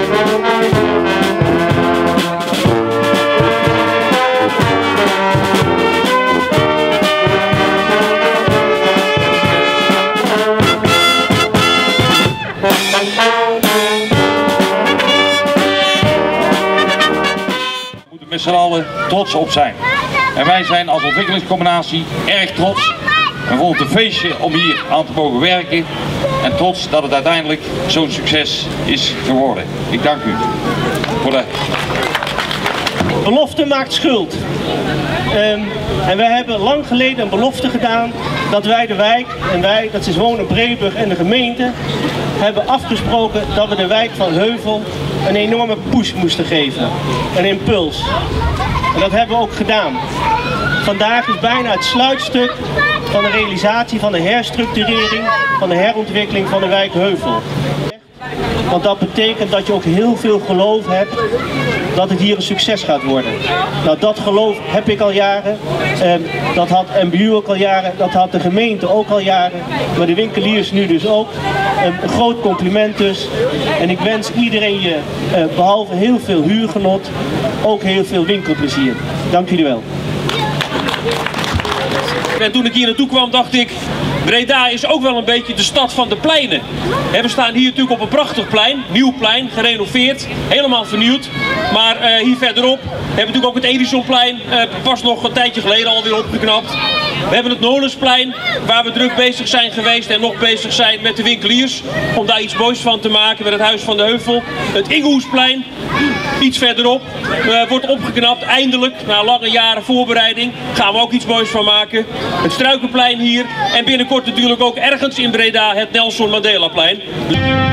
Met z'n allen trots op zijn. En wij zijn als ontwikkelingscombinatie erg trots en vonden het een feestje om hier aan te mogen werken en trots dat het uiteindelijk zo'n succes is geworden. Ik dank u voor de... Belofte maakt schuld. En wij hebben lang geleden een belofte gedaan dat wij de wijk, en wij, dat is Wonen Breeburg en de gemeente, hebben afgesproken dat we de wijk van Heuvel een enorme push moesten geven. Een impuls. En dat hebben we ook gedaan. Vandaag is bijna het sluitstuk van de realisatie van de herstructurering, van de herontwikkeling van de wijk Heuvel. Want dat betekent dat je ook heel veel geloof hebt dat het hier een succes gaat worden. Nou, dat geloof heb ik al jaren, dat had MBU ook al jaren, dat had de gemeente ook al jaren, maar de winkeliers nu dus ook. Een groot compliment dus. En ik wens iedereen je, behalve heel veel huurgenot, ook heel veel winkelplezier. Dank jullie wel. En toen ik hier naartoe kwam dacht ik, Breda is ook wel een beetje de stad van de pleinen. We staan hier natuurlijk op een prachtig plein, nieuw plein, gerenoveerd, helemaal vernieuwd. Maar hier verderop hebben we natuurlijk ook het Edisonplein, pas nog een tijdje geleden alweer opgeknapt. We hebben het Nolensplein, waar we druk bezig zijn geweest en nog bezig zijn met de winkeliers. Om daar iets moois van te maken met het Huis van de Heuvel. Het Ingehoesplein, iets verderop, wordt opgeknapt. Eindelijk, na lange jaren voorbereiding, gaan we ook iets moois van maken. Het Struikenplein hier en binnenkort natuurlijk ook ergens in Breda het Nelson Mandelaplein.